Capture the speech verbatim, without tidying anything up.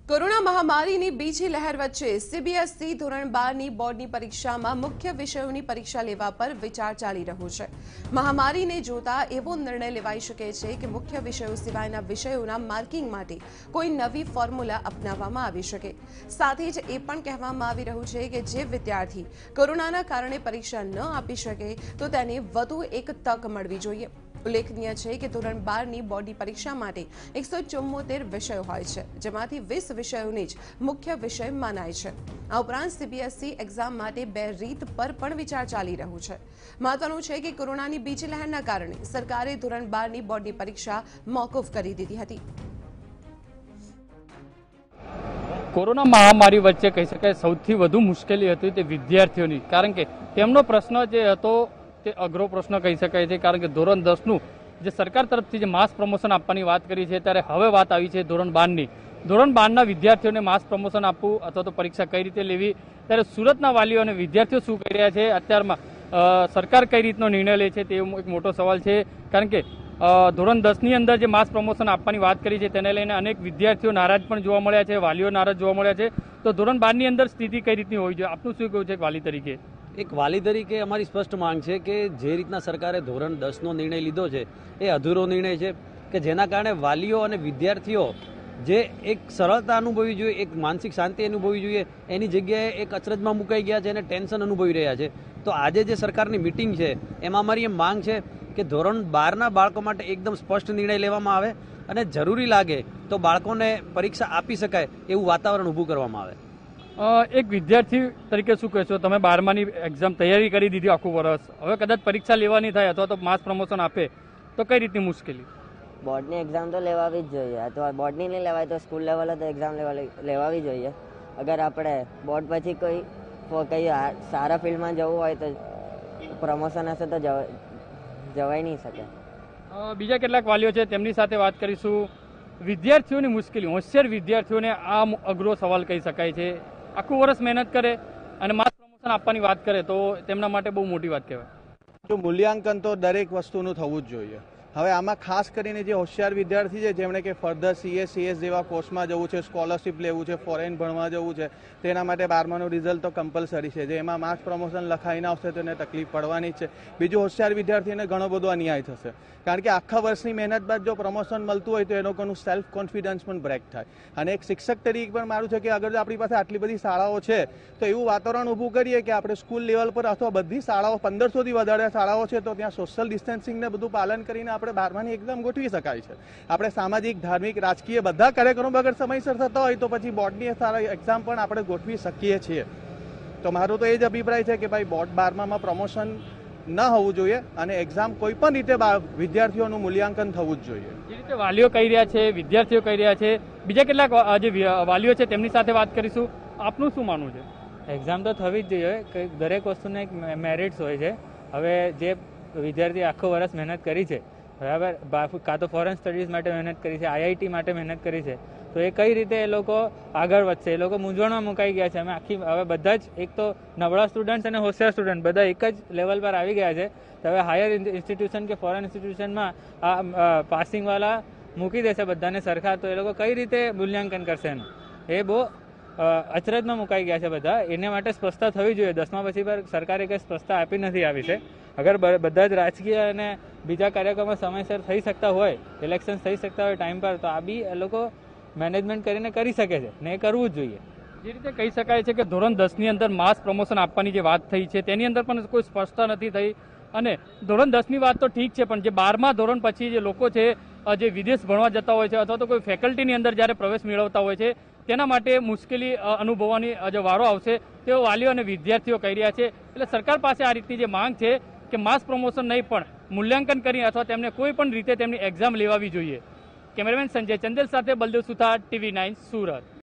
Corona મહામારીની બીજી લહેર વચ્ચે સીબીએસઈ ધોરણ બારની બોર્ડની પરીક્ષામાં મુખ્ય વિષયોની પરીક્ષા લેવા પર વિચાર ચાલી રહ્યો છે। મહામારીને જોતા એવો નિર્ણય લેવાઈ શકે છે કે મુખ્ય વિષયો સિવાયના વિષયોના માર્કિંગ માટે કોઈ નવી ફોર્મ્યુલા અપનાવવામાં આવી શકે। સાથે જ એ પણ કહેવામાં આવી રહ્યું છે કે જે વિદ્યાર્થી કોરોનાના કારણે પરીક્ષા ન આપી શકે તો તેને વધુ એક તક મળવી જોઈએ। ઉલ્લેખનીય છે કે ધોરણ બારની બોર્ડની પરીક્ષા માટે એકસો ચુમ્મોતેર વિષયો હોય છે, જેમાંથી વીસ વિષયોને જ મુખ્ય વિષય મનાય છે। આ ઉપરાંત સીબીએસઈ એક્ઝામ માટે બે રીત પર પણ વિચાર ચાલી રહ્યો છે। મહત્વનું છે કે કોરોનાની બીજી લહેરના કારણે સરકારે ધોરણ બારની બોર્ડની પરીક્ષા મોકૂફ કરી દીધી હતી। કોરોના મહામારી વચ્ચે કહી શકાય સૌથી વધુ મુશ્કેલી હતી તે વિદ્યાર્થીઓની, કારણ કે તેમનો પ્રશ્ન જે હતો તે અઘરો પ્રશ્ન કહી શકાય છે। કારણ કે ધોરણ દસનું જે સરકાર તરફથી જે માસ પ્રમોશન આપવાની વાત કરી છે, ત્યારે હવે વાત આવી છે ધોરણ બારની। ધોરણ બારના વિદ્યાર્થીઓને માસ પ્રમોશન આપવું અથવા તો પરીક્ષા કઈ રીતે લેવી, ત્યારે સુરતના વાલીઓ અને વિદ્યાર્થીઓ શું કરી રહ્યા છે, અત્યારમાં સરકાર કઈ રીતનો નિર્ણય લે છે તે એક મોટો સવાલ છે। કારણ કે ધોરણ દસની અંદર જે માસ પ્રમોશન આપવાની વાત કરી છે તેને લઈને અનેક વિદ્યાર્થીઓ નારાજ પણ જોવા મળ્યા છે, વાલીઓ નારાજ જોવા મળ્યા છે। તો ધોરણ બારની અંદર સ્થિતિ કઈ રીતની હોવી જોઈએ, આપનું શું કહેવું છે વાલી તરીકે? એક વાલી તરીકે અમારી સ્પષ્ટ માંગ છે કે જે રીતના સરકારે ધોરણ દસનો નિર્ણય લીધો છે એ અધૂરો નિર્ણય છે, કે જેના કારણે વાલીઓ અને વિદ્યાર્થીઓ જે એક સરળતા અનુભવવી જોઈએ, એક માનસિક શાંતિ અનુભવવી જોઈએ, એની જગ્યાએ એક અચરજમાં મુકાઈ ગયા છે અને ટેન્શન અનુભવી રહ્યા છે। તો આજે જે સરકારની મિટિંગ છે એમાં અમારી એમ માંગ છે કે ધોરણ બારના બાળકો માટે એકદમ સ્પષ્ટ નિર્ણય લેવામાં આવે અને જરૂરી લાગે તો બાળકોને પરીક્ષા આપી શકાય એવું વાતાવરણ ઊભું કરવામાં આવે। એક વિદ્યાર્થી તરીકે શું કહેશો, તમે બારમાની એક્ઝામ તૈયારી કરી દીધી આખું વર્ષ, હવે કદાચ પરીક્ષા લેવાની થાય અથવા તો માસ પ્રમોશન આપે તો કઈ રીતની મુશ્કેલી? બોર્ડની એક્ઝામ તો લેવાવી જ જોઈએ, અથવા બોર્ડની નહીં લેવાય તો સ્કૂલ લેવલે તો એક્ઝામ લેવાવી જોઈએ। અગર આપણે બોર્ડ પછી કોઈ કઈ સારા ફિલ્ડમાં જવું હોય તો પ્રમોશન હશે તો જવાઈ નહીં શકે। બીજા કેટલાક વાલીઓ છે તેમની સાથે વાત કરીશું। વિદ્યાર્થીઓની મુશ્કેલી, હોશિયાર વિદ્યાર્થીઓને આ અઘરો સવાલ કહી શકાય છે। આખું વર્ષ મહેનત કરે અને માસ પ્રમોશન આપવાની વાત કરે તો તેમના માટે બહુ મોટી વાત કહેવાય। જો મૂલ્યાંકન તો દરેક વસ્તુનું થવું જ જોઈએ। હવે આમાં ખાસ કરીને જે હોશિયાર વિદ્યાર્થી છે જેમણે કે ફર્ધર સીએ સીએસ જેવા કોર્સમાં જવું છે, સ્કોલરશિપ લેવું છે, ફોરેન ભણવા જવું છે, તેના માટે બારમાનું રિઝલ્ટ તો કમ્પલસરી છે। જે એમાં માર્ક્સ પ્રમોશન લખાઈને આવશે તો એને તકલીફ પડવાની જ છે। બીજું, હોશિયાર વિદ્યાર્થીને ઘણો બધો અન્યાય થશે, કારણ કે આખા વર્ષની મહેનત બાદ જો પ્રમોશન મળતું હોય તો એ લોકોનું સેલ્ફ કોન્ફિડન્સ પણ બ્રેક થાય। અને એક શિક્ષક તરીકે પણ મારું છે કે અગર આપણી પાસે આટલી બધી શાળાઓ છે તો એવું વાતાવરણ ઊભું કરીએ કે આપણે સ્કૂલ લેવલ પર અથવા બધી શાળાઓ પંદરસોથી વધારે શાળાઓ છે તો ત્યાં સોશિયલ ડિસ્ટન્સિંગને બધું પાલન કરીને આપણે બારમાની એક્ઝામ ગોઠવી શકાય છે। આપણે સામાજિક, ધાર્મિક, રાજકીય બધા કાર્યક્રમો અગર સમયસર થતા હોય તો પછી બોર્ડની સારા એક્ઝામ પણ આપણે ગોઠવી શકીએ છીએ। તો મારો તો એ જ અભિપ્રાય છે કે ભાઈ બોર્ડ બારમામાં પ્રમોશન ન હોવું જોઈએ અને એક્ઝામ કોઈ પણ રીતે વિદ્યાર્થીઓનું મૂલ્યાંકન થવું જ જોઈએ। જે રીતે વાલીઓ કહી રહ્યા છે, વિદ્યાર્થીઓ કહી રહ્યા છે, બીજા કેટલાક જે વાલીઓ છે તેમની સાથે વાત કરીશું। આપનું શું માનવું છે? એક્ઝામ તો થવી જ જોઈએ, કે દરેક વસ્તુને એક મેરિટ્સ હોય છે। હવે જે વિદ્યાર્થી આખો વર્ષ મહેનત કરી છે, બરાબર, કાં તો ફોરેન સ્ટડીઝ માટે મહેનત કરી છે, આઈઆઈટી માટે મહેનત કરી છે, તો એ કઈ રીતે એ લોકો આગળ વધશે? એ લોકો મૂંઝવણમાં મુકાઈ ગયા છે। અમે આખી હવે બધા જ, એક તો નબળા સ્ટુડન્ટ્સ અને હોશિયાર સ્ટુડન્ટ બધા એક જ લેવલ પર આવી ગયા છે। તો હવે હાયર ઇન્સ્ટિટ્યુશન કે ફોરેન ઇન્સ્ટિટ્યુશનમાં આ પાસિંગવાળા મૂકી દેશે બધાને સરખા, તો એ લોકો કઈ રીતે મૂલ્યાંકન કરશે એનું? એ બહુ અચરજમાં મુકાઈ ગયા છે બધા। એના માટે સ્પષ્ટતા થવી જોઈએ। દસમા પછી પર સરકારે કંઈ સ્પષ્ટતા આપી નથી આ વિશે। અગર બધા જ રાજકીય અને બીજા કાર્યક્રમો સમયસર થઈ શકતા હોય, ઇલેક્શન થઈ શકતા હોય ટાઈમ પર, તો આ બી એ લોકો મેનેજમેન્ટ કરીને કરી શકે છે ને એ કરવું જ જોઈએ। જે રીતે કહી શકાય છે કે ધોરણ દસની અંદર માસ પ્રમોશન આપવાની જે વાત થઈ છે તેની અંદર પણ કોઈ સ્પષ્ટતા નથી થઈ। અને ધોરણ દસની વાત તો ઠીક છે, પણ જે બારમા ધોરણ પછી જે લોકો છે જે વિદેશ ભણવા જતા હોય છે અથવા તો કોઈ ફેકલ્ટીની અંદર જ્યારે પ્રવેશ મેળવતા હોય છે તેના માટે મુશ્કેલી અનુભવવાની જે વારો આવશે તેઓ વાલીઓ અને વિદ્યાર્થીઓ કહી રહ્યા છે। એટલે સરકાર પાસે આ રીતની જે માંગ છે કે માસ પ્રમોશન નહીં પણ મૂલ્યાંકન કરી અથવા તેમને કોઈ પણ રીતે તેમની એક્ઝામ લેવાવી જોઈએ। કેમેરામેન સંજય ચંદેલ સાથે બલદેવ સુથાર, ટીવી નાઇન, સુરત।